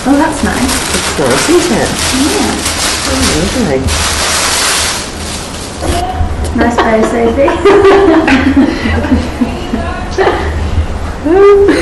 Oh, that's nice. It's nice, isn't it? Yeah. Oh, lovely. Nice bow, Sophie.